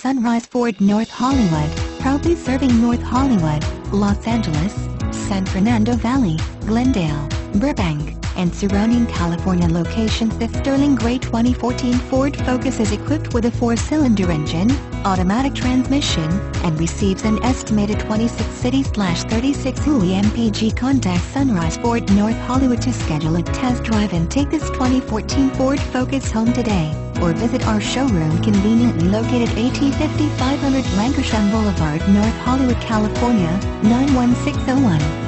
Sunrise Ford North Hollywood, proudly serving North Hollywood, Los Angeles, San Fernando Valley, Glendale, Burbank, and surrounding California locations. This sterling gray 2014 Ford Focus is equipped with a 4-cylinder engine, automatic transmission, and receives an estimated 26 city/36 UI mpg. Contact Sunrise Ford North Hollywood to schedule a test drive and take this 2014 Ford Focus home today, or visit our showroom conveniently located at 5500 Lankershim Boulevard, North Hollywood, California, 91601.